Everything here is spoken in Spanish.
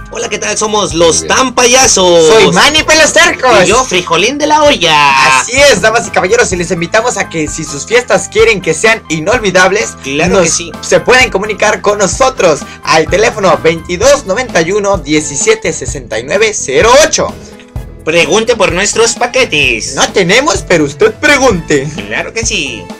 Hola, ¿qué tal? Somos los tan payasos. Soy Manny Pelos Tercos. Y yo, Frijolín de la olla. Así es, damas y caballeros, y les invitamos a que si sus fiestas quieren que sean inolvidables, claro que sí, se pueden comunicar con nosotros al teléfono 2291 17 69 08. Pregunte por nuestros paquetes. No tenemos, pero usted pregunte. Claro que sí.